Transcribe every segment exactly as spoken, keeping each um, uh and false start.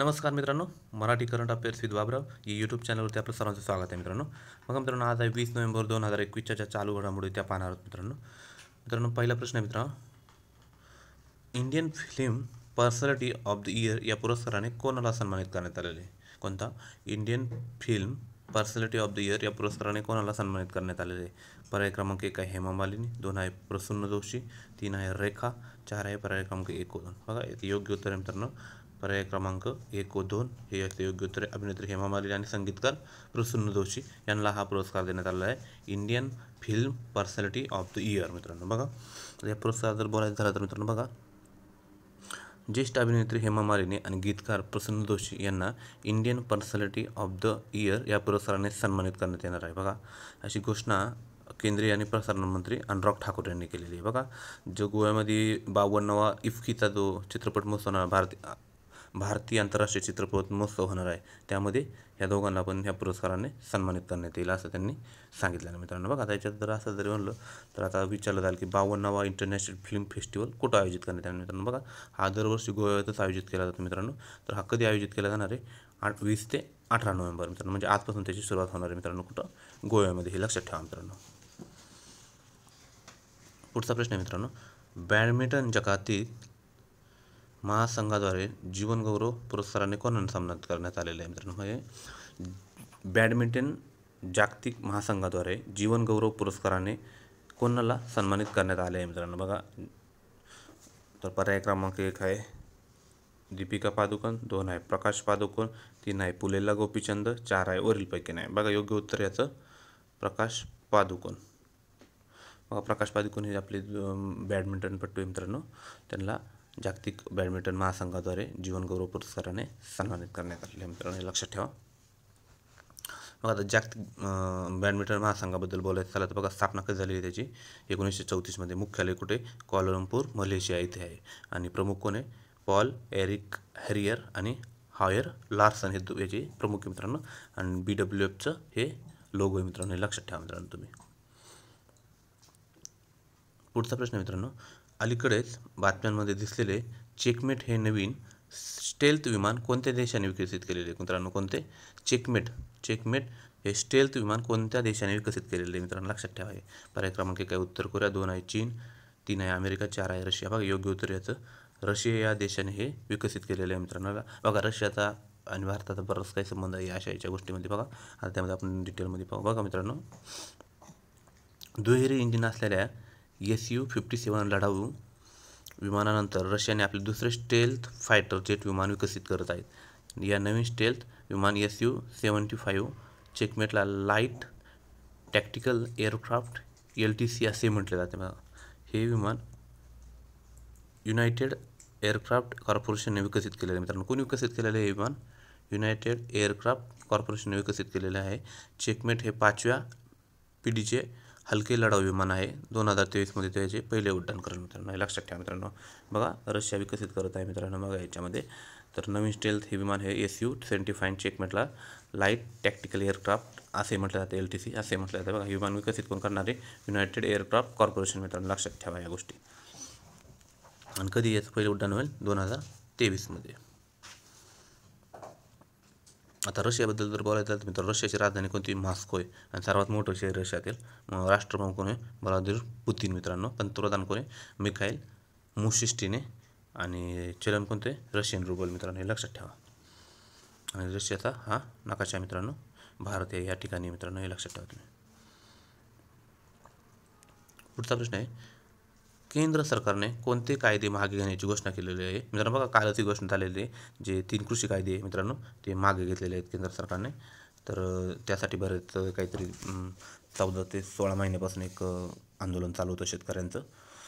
नमस्कार मित्रांनो, Marathi current affairs with Babarao या यूट्यूब चॅनलवरती आपलं सर्वांचं स्वागत आहे मित्रांनो. बघा मित्रांनो, आज आहे वीस नोव्हेंबर दोन हजार एकवीसच्या ज्या चालू घडामोडी त्या पाहणार आहोत मित्रांनो. मित्रांनो पहिला प्रश्न आहे मित्रांनो, Indian film personality of the year या पुरस्काराने कोणाला सन्मानित करण्यात आलेले? कोणता? Indian film personality of the year या पुरस्काराने कोणाला सन्मानित करण्यात आलेले? पर्याय क्रमांक एक आहे हेमा मालिनी, दोन आहे प्रसन्न जोशी, तीन आहे रेखा, चार आहे पर्याय क्रमांक एक व दोन. बघा याचे योग्य उत्तर आहे मित्रांनो पर्याय क्रमांक एक व दोन हे याचे योग्य उत्तर आहे. अभिनेत्री हेमा मालिनी आणि संगीतकार प्रसन्न जोशी यांना हा पुरस्कार देण्यात आलेला आहे, Indian film personality of the year मित्रांनो. बघा या पुरस्कार जर बोलायचं झालं तर मित्रांनो, बघा ज्येष्ठ अभिनेत्री हेमा मालिनी आणि गीतकार प्रसन्न जोशी यांना Indian personality of the year या पुरस्काराने सन्मानित करण्यात येणार आहे. बघा अशी घोषणा केंद्रीय आणि प्रसारण मंत्री अनुराग ठाकूर यांनी केलेली आहे. बघा जो गोव्यामध्ये बावन्नावा इफ्कीचा जो चित्रपट महोत्सव होणार, भारतीय भारतीय आंतरराष्ट्रीय चित्रपट महोत्सव होणार आहे, त्यामध्ये या दोघांना पण ह्या पुरस्काराने सन्मानित करण्यात येईल असं त्यांनी सांगितलं मित्रांनो. बघा त्याच्यात जर असं जरी म्हणलं तर आता विचारलं जाईल की बावन्नावा इंटरनॅशनल फिल्म फेस्टिवल कुठं आयोजित करण्यात येणार मित्रांनो. बघा हा दरवर्षी गोव्यातच आयोजित केला जातो मित्रांनो. तर हा कधी आयोजित केला जाणार आहे? आठ वीस ते अठरा नोव्हेंबर मित्रांनो, म्हणजे आजपासून त्याची सुरुवात होणार आहे मित्रांनो. कुठं? गोव्यामध्ये. हे लक्षात ठेवा मित्रांनो. पुढचा प्रश्न आहे मित्रांनो, बॅडमिंटन जगातील महासंघाद्वारे जीवनगौरव पुरस्काराने कोणाला सन्मानित करण्यात आलेले आहे मित्रांनो? म्हणजे बॅडमिंटन जागतिक महासंघाद्वारे जीवनगौरव पुरस्काराने कोणाला सन्मानित करण्यात आले आहे मित्रांनो? बघा तर पर्याय क्रमांक एक आहे दीपिका पादुकोण, दोन आहे प्रकाश पादुकोण, तीन आहे पुलेला गोपीचंद, चार आहे वरीलपैकी नाही. बघा योग्य उत्तर याचं प्रकाश पादुकोण. बघा प्रकाश पादुकोण हे आपले बॅडमिंटनपटू मित्रांनो, त्यांना जागतिक बॅडमिंटन महासंघाद्वारे जीवनगौरव पुरस्काराने सन्मानित करण्यात आलेले मित्रांनो, हे लक्षात ठेवा. बघा आता जागतिक बॅडमिंटन महासंघाबद्दल बोलायचं झालं तर बघा स्थापना कधी झाली आहे त्याची? एकोणीसशे चौतीसमध्ये. मुख्यालय कुठे? क्वालालंपूर मलेशिया इथे आहे. आणि प्रमुख कोण आहे? पॉल एरिक हॅरियर आणि हॉयर लार्सन हे याचे प्रमुख मित्रांनो. आणि बी डब्ल्यू एफचं हे लोगो आहे मित्रांनो, हे लक्षात ठेवा मित्रांनो तुम्ही. पुढचा प्रश्न मित्रांनो, अलीकडेच बातम्यांमध्ये दिसलेले चेकमेट हे नवीन स्टेल्थ विमान कोणत्या देशाने विकसित केलेले मित्रांनो? कोणते? चेकमेट चेकमेट हे स्टेल्थ विमान कोणत्या देशाने विकसित केलेले मित्रांनो? लक्षात ठेवा. आहे पर्याय क्रमांक एक आहे उत्तर कोरिया, दोन आहे चीन, तीन आहे अमेरिका, चार आहे रशिया. बघा योग्य उत्तर याचं रशिया या देशाने हे विकसित केलेलं आहे मित्रांनो. बघा रशियाचा आणि भारताचा बराच काही संबंध आहे अशा याच्या गोष्टीमध्ये. बघा आता त्यामध्ये आपण डिटेलमध्ये पाहू. बघा मित्रांनो, दुहेरी इंजिन असलेल्या एस यू फिफ्टी सेवन लढाऊ विमानानंतर रशियाने आपले दुसरे स्टेल्थ फायटर जेट विमान विकसित करत आहेत. या नवीन स्टेल्थ विमान एस यू सेवन्टी फाईव्ह चेकमेटला light tactical aircraft L T C असे म्हटले जाते. बघा हे विमान युनायटेड एअरक्राफ्ट कॉर्पोरेशनने विकसित केलेले आहे मित्रांनो. कोणी विकसित केलेले आहे हे विमान? युनायटेड एअरक्राफ्ट कॉर्पोरेशनने विकसित केलेले आहे. चेकमेट हे पाचव्या पिढीचे हलके लढाऊ विमान आहे. दोन हजार तेवीसमध्ये त्याचे पहिले उड्डाण करेल मित्रांनो, हे लक्षात ठेवा मित्रांनो. बघा रशिया विकसित करत आहे मित्रांनो. बघा याच्यामध्ये तर नवीन स्टेल्थ हे विमान हे एस यू सेवन्टी फाईव्ह चेकमेटला लाईट टॅक्टिकल एअरक्राफ्ट असे म्हटलं जाते, एल टी सी असे म्हटलं जाते. बघा हे विमान विकसित कोण करणारे? युनायटेड एअरक्राफ्ट कॉर्पोरेशन मित्रांनो, लक्षात ठेवा या गोष्टी. आणि कधी याचं पहिले उड्डाण होईल? दोन हजार तेवीसमध्ये. आता रशियाबद्दल जर बोलायचं झालं तर मित्रांनो, रशियाची राजधानी कोणती? मॉस्को आहे. आणि सर्वात मोठं शहर रशियातील. राष्ट्रप्रमुख कोण आहे? व्लादिमीर पुतीन मित्रांनो. पंतप्रधान कोण आहे? मिखाईल मुशिस्टिने. आणि चलन कोणते? रशियन रुबल मित्रांनो, हे लक्षात ठेवा. आणि रशियाचा हा नकाशा मित्रांनो भारत आहे या ठिकाणी मित्रांनो, हे लक्षात ठेवा तुम्ही. पुढचा प्रश्न आहे, केंद्र सरकारने कोणते कायदे मागे घेण्याची घोषणा केलेली आहे मित्रांनो? बघा कालच ही घोषणा झालेली आहे. जे तीन कृषी कायदे आहे मित्रांनो ते मागे घेतलेले आहेत केंद्र सरकारने. तर त्यासाठी बरेच काहीतरी चौदा ते सोळा महिन्यापासून एक आंदोलन चालू होतं शेतकऱ्यांचं.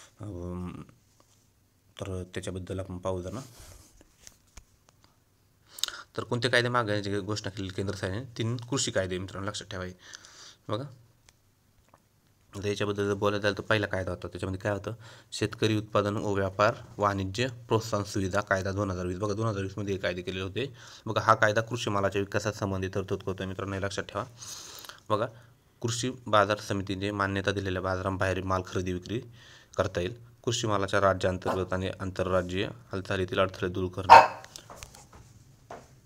तर त्याच्याबद्दल आपण पाहू जरा. तर कोणते कायदे मागे घेण्याची घोषणा केली केंद्र सरकारने? तीन कृषी कायदे मित्रांनो, लक्षात ठेवाय. बघा तर याच्याबद्दल जर बोलायचं झालं तर पहिला कायदा होता, त्याच्यामध्ये काय होतं? शेतकरी उत्पादन व व्यापार वाणिज्य प्रोत्साहन सुविधा कायदा दोन हजार वीस. बघा दोन हजार वीसमध्ये हे कायदे केलेले होते. बघा हा कायदा कृषी मालाच्या विकासात संबंधित तरतूद करतो मित्रांनो, हे लक्षात ठेवा. बघा कृषी बाजार समितीने मान्यता दिलेल्या बाजारांबाहेर माल खरेदी विक्री करता येईल. कृषी मालाच्या राज्यांतर्गत आणि आंतरराज्यीय हालचालीतील अडथळे दूर करणे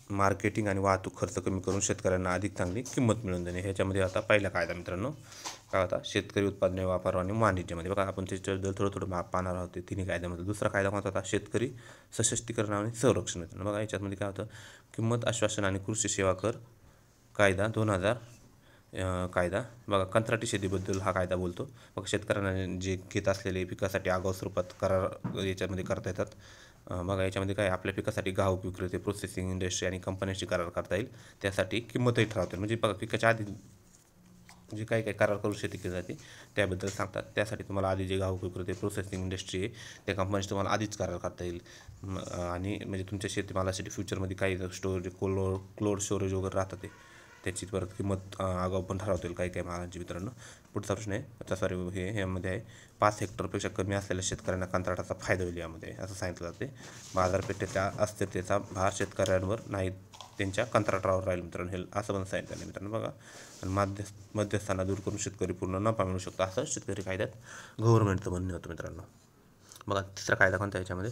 मार्केटिंग आणि वाहतूक खर्च कमी करून शेतकऱ्यांना अधिक चांगली किंमत मिळवून देणे. ह्याच्यामध्ये आता पहिला कायदा मित्रांनो काय होता, शेतकरी उत्पादने वापर आणि वाणिज्यामध्ये. बघा आपण त्याच्याबद्दल थोडं थोडं मा पाहणार आहोत तिन्ही कायद्यामध्ये. दुसरा कायदा कोणता होता, शेतकरी सशक्तीकरण आणि संरक्षण मित्रांनो. बघा याच्यामध्ये काय होतं, किंमत आश्वासन आणि कृषी सेवा कर कायदा दोन हजार कायदा. बघा कंत्राटी शेतीबद्दल हा कायदा बोलतो. बघा शेतकऱ्यांना जे घेत असलेले पिकासाठी आगाऊ स्वरूपात करार याच्यामध्ये करता येतात. बघा याच्यामध्ये काय, आपल्या पिकासाठी घाऊक विक्रेते, प्रोसेसिंग इंडस्ट्री आणि कंपन्यांशी करार करता येईल. त्यासाठी किंमतही ठरवते. म्हणजे बघा पिकाच्या आधी जे काही काही करार करून शेती केली जाते त्याबद्दल सांगतात. त्यासाठी तुम्हाला आधी जे घाऊक विक्रेते, प्रोसेसिंग इंडस्ट्री आहे त्या कंपनीशी तुम्हाला आधीच करार करता येईल. आणि म्हणजे तुमच्या शेतीमालासाठी फ्युचरमध्ये काही स्टोरेज कोल्ड क्लोड स्टोरेज वगैरे राहतं ते त्याची परत किंमत आगाऊ पण ठरवता येईल काही काही मालांची मित्रांनो. पुढचा प्रश्न आहे, आता सॉरी हे ह्यामध्ये आहे, पाच हेक्टरपेक्षा कमी असलेल्या शेतकऱ्यांना कंत्राटाचा फायदा होईल यामध्ये असं सांगितलं जाते. बाजारपेठेच्या अस्थिरतेचा भार शेतकऱ्यांवर नाही, त्यांच्या कंत्राटावर राहील मित्रांनो, हे असं पण सांगितलं मित्रांनो. बघा आणि मध्य मध्यस्थांना दूर करून शेतकरी पूर्ण नफा मिळू शकतो असं शेतकरी कायद्यात गव्हर्नमेंटचं म्हणणं होतं मित्रांनो. बघा तिसरा कायदा कोणता याच्यामध्ये,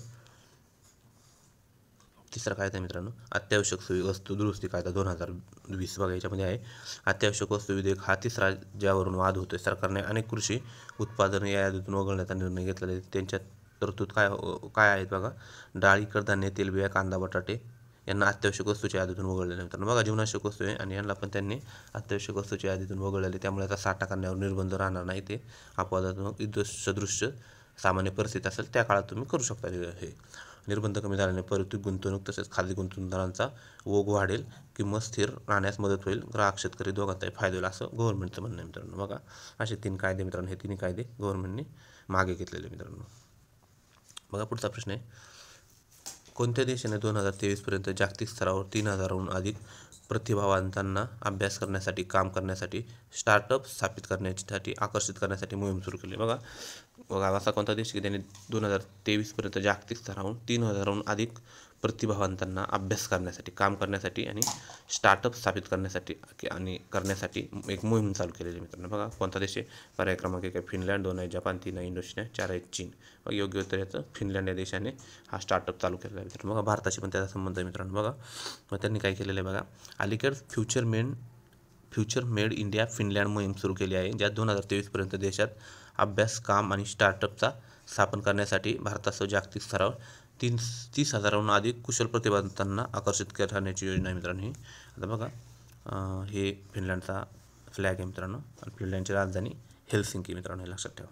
तिसरा कायदा मित्रांनो अत्यावश्यक सोयी वस्तू दुरुस्ती कायदा दोन हजार वीस. बघा याच्यामध्ये आहे अत्यावश्यक वस्तू विधेयक हा तिसरा ज्यावरून वाद होतोय. सरकारने अनेक कृषी उत्पादन या यादीतून वगळण्याचा निर्णय घेतलेला आहे. त्यांच्या तरतूद काय काय आहेत बघा, डाळी, कडधान्य, तेलबिया, कांदा, बटाटे यांना अत्यावश्यक वस्तूच्या यादीतून वगळलेले मित्रांनो. बघा जीवनावश्यक वस्तू आहे आणि यांना पण त्यांनी अत्यावश्यक वस्तूच्या यादीतून वगळलेले, त्यामुळे आता साठा करण्यावर निर्बंध राहणार नाही. ते अपवादात्मक युद्ध सदृश्य सामान्य परिस्थिती असेल त्या काळात तुम्ही करू शकता. हे निर्बंध कमी झाल्याने परत गुंतवणूक तसेच खाजगी गुंतवणूकदारांचा ओघ वाढेल, किंमत स्थिर राहण्यास मदत होईल, ग्राहक शेतकरी दोघांचाही फायदा होईल असं गव्हर्नमेंटचं म्हणणं आहे मित्रांनो. बघा असे तीन कायदे मित्रांनो, हे तिन्ही कायदे गव्हर्नमेंटने मागे घेतलेले मित्रांनो. बघा पुढचा प्रश्न आहे, कोणत्या देशाने दोन हजार तेवीसपर्यंत जागतिक स्तरावर तीन हजाराहून अधिक प्रतिभावंतांना अभ्यास करण्यासाठी काम करण्यासाठी स्टार्टअप स्थापित करण्यासाठी आकर्षित करण्यासाठी मोहीम सुरू केली. बघा बघा असा कोणता देश की त्याने दोन हजार तेवीसपर्यंत जागतिक स्तरावरून तीन हजाराहून अधिक प्रतिभावंतांना अभ्यास करण्यासाठी काम करण्यासाठी आणि स्टार्टअप स्थापित करण्यासाठी आणि करण्यासाठी एक मोहीम चालू केलेली मित्रांनो. बघा कोणता देश आहे, पर्याय क्रमांक एक आहे फिनलँड, दोन आहे जपान, तीन आहे इंडोनेशिया, चार आहे चीन. बघा योग्य उत्तर याचं फिनलँड या देशाने हा स्टार्टअप चालू केलेला आहे मित्रांनो. बघा भारताशी पण त्याचा संबंध आहे मित्रांनो. बघा मग त्यांनी काय केलेलं आहे बघा, अलीकडे future made future made India Finland मोहीम सुरू केली आहे, ज्यात दोन हजार तेवीसपर्यंत देशात अभ्यास, काम आणि स्टार्टअपचा स्थापन करण्यासाठी भारतासह जागतिक स्तरावर तीन तीस हजाराहून अधिक कुशल प्रतिभावंतांना आकर्षित करण्याची योजना आहे मित्रांनो ही. आता बघा हे फिनलँडचा फ्लॅग आहे मित्रांनो आणि फिनलँडची राजधानी हेल्सिंकी मित्रांनो, हे लक्षात ठेवा.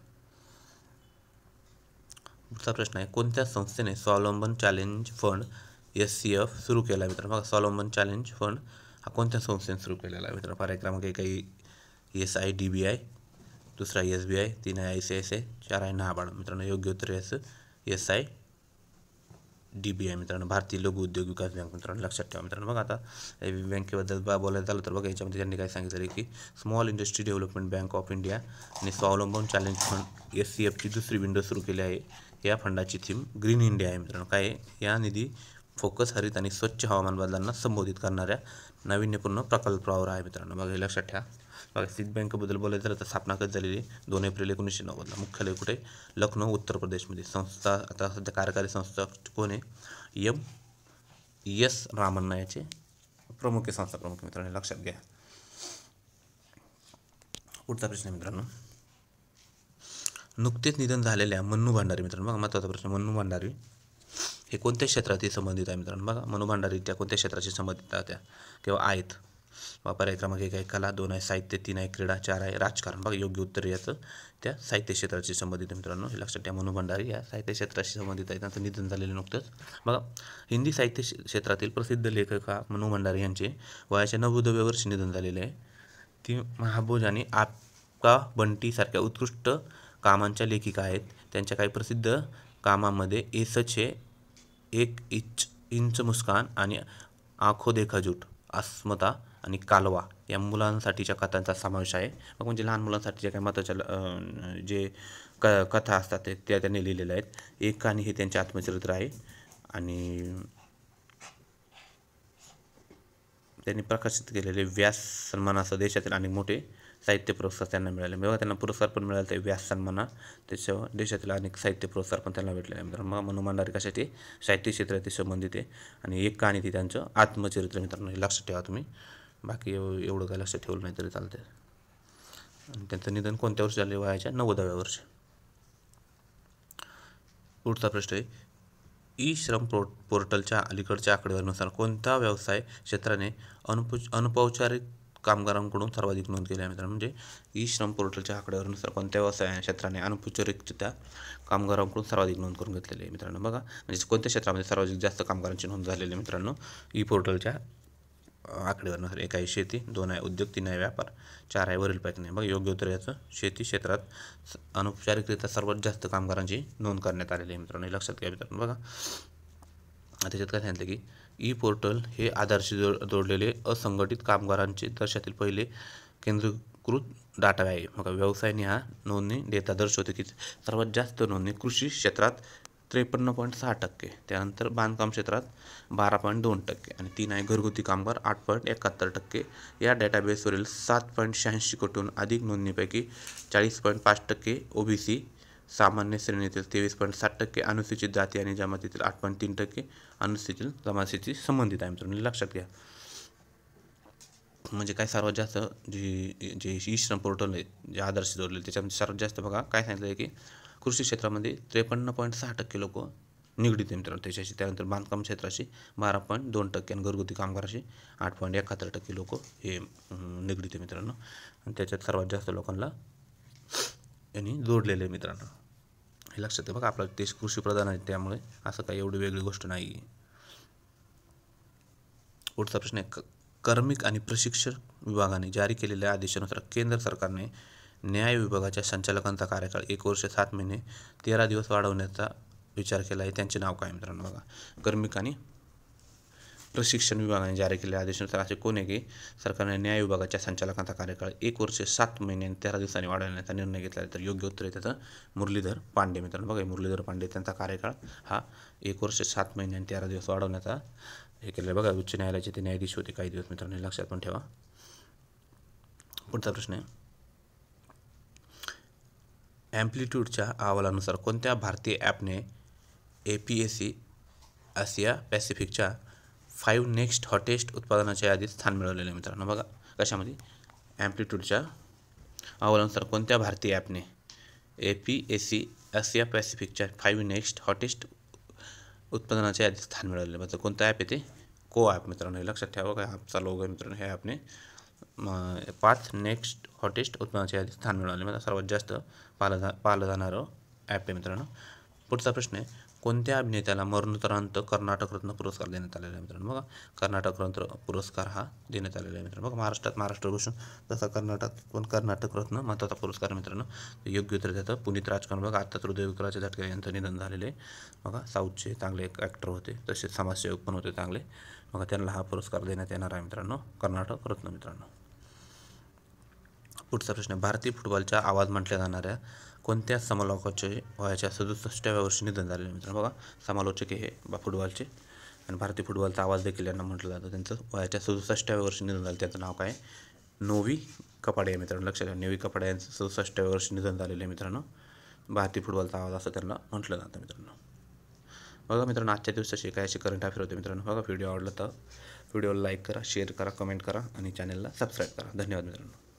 पुढचा प्रश्न आहे, कोणत्या संस्थेने स्वावलंबन challenge fund S C F सुरू केला आहे मित्रांनो. बघा स्वावलंबन चॅलेंज फंड हा कोणत्या संस्थेने सुरू केलेला आहे मित्रांनो. पर्याय क्रमांक एक आहे S I D B I, दुसरा एस बी आय, तीन आहे I C I C I, चार आहे नाबार्ड मित्रांनो. योग्य उत्तर याचं S I D B I मित्रांनो, भारतीय लघु उद्योग विकास बँक मित्रांनो, लक्षात ठेवा मित्रांनो. बघा आता बँकेबद्दल बोलायचं झालं तर बघा याच्यामध्ये त्यांनी काय सांगितलं की small industry development bank of India आणि स्वावलंबन चॅलेंज फंड एस सी एफची दुसरी विंडो सुरू केली आहे. या फंडाची थीम ग्रीन इंडिया आहे मित्रांनो. काय आहे, या निधी फोकस हरित आणि स्वच्छ हवामान बदलांना संबोधित करणाऱ्या नाविन्यपूर्ण प्रकल्पावर आहे मित्रांनो. बघा हे लक्षात ठेवा. बघा स्टेट बँकेबद्दल बोलायचं झालं तर स्थापना कधी झालेली दोन एप्रिल एकोणीसशे नव्वदला. मुख्यालय कुठे, लखनौ उत्तर प्रदेशमध्ये. संस्था आता सध्या कार्यकारी संस्था कोण आहे, एम एस रामण्णा याचे प्रमुख आहे, संस्था प्रमुख मित्रांनो, लक्षात घ्या. पुढचा प्रश्न आहे मित्रांनो, नुकतेच निधन झालेल्या मन्नू भांडारी मित्रांनो. बघा महत्त्वाचा प्रश्न, मन्नू भांडारी हे कोणत्या क्षेत्राशी संबंधित आहे मित्रांनो. बघा मन्नू भांडारी त्या कोणत्या क्षेत्राशी संबंधित त्या किंवा आहेत. पर्याय क्रमांक एक आहे कला, दोन आहे साहित्य, तीन आहे क्रीडा, चार आहे राजकारण. बघा योग्य उत्तर याचं त्या साहित्य क्षेत्राशी संबंधित मित्रांनो, हे लक्षात ठेवा. मन्नू भांडारी या साहित्य क्षेत्राशी संबंधित आहे, त्यांचं निधन झालेलं नुकतंच. बघा हिंदी साहित्य क्षेत्रातील प्रसिद्ध लेखक मन्नू भांडारी यांचे वयाच्या नव्वदाव्या वर्षी निधन झालेले आहे. ती महाबोज आणि आपका बंटी सारख्या उत्कृष्ट कामांच्या लेखिका आहेत. त्यांच्या काही प्रसिद्ध कामामध्ये ए सच है, एक इंच इंच मुस्कान आणि आंखों देखा झूठ, अस्मिता आणि कालवा या मुलांसाठीच्या कथांचा समावेश आहे. मग म्हणजे लहान मुलांसाठीच्या काही महत्त्वाच्या जे क कथा असतात ते त्या त्यांनी लिहिलेल्या आहेत. एक कहाणी हे त्यांचे आत्मचरित्र आहे आणि त्यांनी प्रकाशित केलेले व्यास सन्मानासह देशातील अनेक मोठे साहित्य पुरस्कार त्यांना मिळाले. बघा त्यांना पुरस्कार पण मिळाले ते व्यास सन्मान, त्याच्या देशातील अनेक साहित्य पुरस्कार पण त्यांना भेटलेले आहे मित्रांनो. मग मनू भंडारे कशाचे साहित्य क्षेत्राशी संबंधित आहे आणि एक कहाणी ती त्यांचं आत्मचरित्र मित्रांनो, हे लक्षात ठेवा तुम्ही. बाकी एवढं काय लक्षात ठेवलं नाही तरी चालते. आणि त्यांचं निधन कोणत्या वर्षी झाले? वयाच्या नव्वदाव्या वर्षी. पुढचा प्रश्न आहे, ई श्रम पो पोर्टलच्या अलीकडच्या आकडेवारीनुसार कोणत्या व्यवसाय क्षेत्राने अनुप अनौपचारिक कामगारांकडून सर्वाधिक नोंद केली आहे मित्रांनो? म्हणजे ई श्रम पोर्टलच्या आकडेवारीनुसार कोणत्या व्यवसाय क्षेत्राने अनौपचारिकरित्या कामगारांकडून सर्वाधिक नोंद करून घेतलेली आहे मित्रांनो? बघा म्हणजे कोणत्या क्षेत्रामध्ये सर्वाधिक जास्त कामगारांची नोंद झालेली आहे मित्रांनो ई पोर्टलच्या आकडेवारीनुसार? एक आहे शेती, दोन आहे उद्योग, तीन आहे व्यापार, चार आहे वरीलपैकी नाही. बघा योग्य उत्तर याचं शेती क्षेत्रात अनौपचारिकरित्या सर्वात जास्त कामगारांची नोंद करण्यात आलेली आहे मित्रांनो, हे लक्षात घ्या मित्रांनो. बघा त्याच्यात काय सांगितलं की ई पोर्टल हे आधारशी जोड जोडलेले असंघटित कामगारांचे देशातील पहिले केंद्रीकृत डाटा आहे. मग व्यवसायाने हा नोंदणी डेटा दर्शवते की सर्वात जास्त नोंदणी कृषी क्षेत्रात त्रेपन्न पॉईंट सहा टक्के, त्यानंतर बांधकाम क्षेत्रात बारा पॉईंट दोन टक्के आणि तीन आहे घरगुती कामगार आठ पॉईंट एकाहत्तर टक्के. या डेटाबेसवरील सात पॉईंट शहाऐंशी कोटीहून अधिक नोंदणीपैकी चाळीस पॉईंट पाच टक्के ओबीसी, सामान्य श्रेणीतील तेवीस पॉईंट सात टक्के, अनुसूचित जाती आणि जमातीतील आठ पॉईंट तीन टक्के, अनुसूचित जमातीशी संबंधित आहे मित्रांनो, लक्षात घ्या. म्हणजे काय सर्वात जास्त जी जे ई श्रम पोर्टल आहे जे आधारशी जोडले त्याच्यामध्ये सर्वात जास्त बघा काय सांगितलं आहे की कृषी क्षेत्रामध्ये त्रेपन्न पॉईंट सहा टक्के लोक निगडीत आहे मित्रांनो त्याच्याशी, त्यानंतर बांधकाम क्षेत्राशी बारा पॉईंट दोन टक्के आणि घरगुती कामगाराशी आठ पॉईंट एकाहत्तर टक्के लोक हे निगडीत आहे मित्रांनो. आणि त्याच्यात सर्वात जास्त लोकांना यांनी जोडलेले आहे मित्रांनो, हे लक्षात आहे. बघा आपला देश कृषीप्रधान आहे त्यामुळे असं काही एवढी वेगळी गोष्ट नाही. पुढचा प्रश्न आहे, कार्मिक आणि प्रशिक्षण विभागाने जारी केलेल्या आदेशानुसार केंद्र सरकारने न्याय विभागाच्या संचालकांचा कार्यकाळ एक वर्ष सात महिने तेरा दिवस वाढवण्याचा विचार केला आहे. त्यांचे नाव काय मित्रांनो? बघा कार्मिक आणि प्रशिक्षण विभागाने जारी केलेल्या आदेशानुसार असे कोण आहे की सरकारने न्याय विभागाच्या संचालकांचा कार्यकाळ एक वर्ष सात महिने आणि तेरा दिवसांनी वाढवण्याचा निर्णय घेतला आहे? तर योग्य उत्तर आहे त्याचं मुरलीधर पांडे मित्रांनो. बघा मुरलीधर पांडे त्यांचा कार्यकाळ हा एक वर्ष सात महिने आणि तेरा दिवस वाढवण्याचा हे केलं. बघा उच्च न्यायालयाचे ते न्यायाधीश होते काही दिवस मित्रांनो, हे लक्षात पण ठेवा. पुढचा प्रश्न आहे, ॲम्प्लिट्यूडच्या अहवालानुसार कोणत्या भारतीय ॲपने ए पी एस सी आशिया पॅसिफिकच्या फाईव्ह नेक्स्ट हॉटेस्ट उत्पादनाच्या यादीत स्थान मिळवलेलं आहे मित्रांनो? बघा कशामध्ये? ॲम्प्लिट्यूडच्या अहवालानुसार कोणत्या भारतीय ॲपने ए पी एस सी आशिया पॅसिफिकच्या फाईव्ह नेक्स्ट हॉटेस्ट उत्पादनाच्या यादीत स्थान मिळवलेलं आहे? कोणतं ॲप आहे ते? को ॲप मित्रांनो, हे लक्षात ठेवा. काय ॲपचा लोगो आहे मित्रांनो, ह्या ॲपने पाच नेक्स्ट हॉटेस्ट उत्पादनाच्या यादीत स्थान मिळवले, म्हणजे सर्वात जास्त पाहिलं जा पाहिलं जाणारं ॲप आहे मित्रांनो. पुढचा प्रश्न आहे, कोणत्या अभिनेत्याला मरणोत्तरांत कर्नाटक रत्न पुरस्कार देण्यात आलेला आहे मित्रांनो? बघा कर्नाटक रत्न पुरस्कार हा देण्यात आलेला आहे मित्रांनो. बघा महाराष्ट्रात महाराष्ट्र भूषण तसा कर्नाटक पण कर्नाटक रत्न महत्त्वाचा पुरस्कार मित्रांनो. योग्य उत्तर त्याचं पुनीत राजकारण. बघा आता हृदयविकाराच्या झटक्याने यांचं निधन झालेलं आहे. बघा साऊथचे चांगले एक ॲक्टर होते, तसेच समाजसेवक पण होते चांगले. बघा त्यांना हा पुरस्कार देण्यात येणार आहे मित्रांनो, कर्नाटक रत्न मित्रांनो. पुढचा प्रश्न, भारतीय फुटबॉलचा आवाज म्हटल्या जाणाऱ्या कोणत्या समालोचकाचे वयाच्या सदुसष्टाव्या वर्षी निधन झालेले मित्रांनो? बघा समालोचक हे बा फुटबॉलचे आणि भारतीय फुटबॉलचा आवाज देखील यांना म्हटलं जातं. त्यांचं वयाच्या सदुसष्टाव्या वर्षी निधन झालं. त्याचं नाव काय? नोवी कपाडे मित्रांनो, लक्षात घ्या. नोवी कपाडे यांचं सदुसष्टाव्या वर्षी निधन झालेलं आहे मित्रांनो. भारतीय फुटबॉलचा आवाज असं त्यांना म्हटलं जातं मित्रांनो. बघा मित्रांनो आजच्या दिवसाचे काय असे करंट अफेअर होते मित्रांनो. बघा व्हिडिओ आवडला तर व्हिडिओला लाईक करा, शेअर करा, कमेंट करा आणि चॅनलला सबस्क्राईब करा. धन्यवाद मित्रांनो.